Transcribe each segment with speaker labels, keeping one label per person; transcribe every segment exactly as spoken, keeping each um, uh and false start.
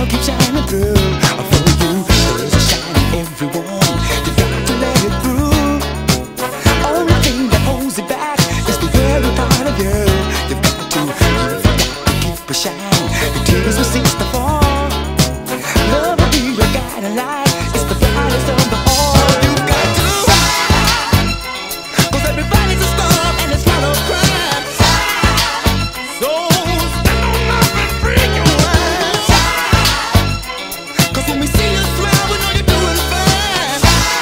Speaker 1: gonna keep shining through. For you, there's a shine in everyone. You got to let it through. Only thing that holds it back is the very part of you. You've got to, you've got to keep a shine. The tears will cease to fall. Love will be your guiding light. It's the brightest of the all. You've got to shine, 'cause everybody's a storm and it's not a crime. So stand on up and free your mind. Cause when we see you smile, we know you're doing fine.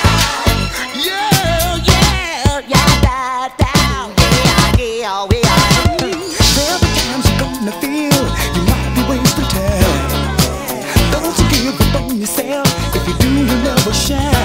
Speaker 1: Yeah, yeah, yeah, da, da, yeah, yeah, we are. There'll be times you're gonna feel you might be wasting time. Don't you give up on yourself. If you do, you'll never shine.